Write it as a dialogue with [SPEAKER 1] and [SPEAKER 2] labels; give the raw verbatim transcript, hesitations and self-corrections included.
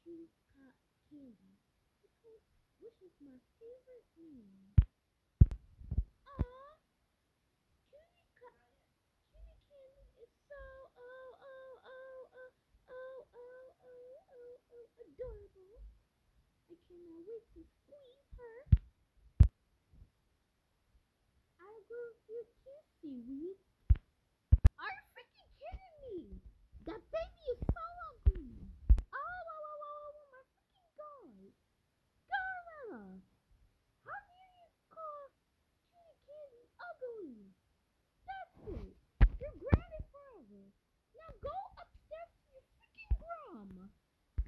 [SPEAKER 1] Cutie Candy because which is my favorite name. Aw, Cutie Ca- Cutie Candy is so oh oh oh oh oh oh oh oh oh adorable. I cannot wait to squeeze her. I love you too, seaweed.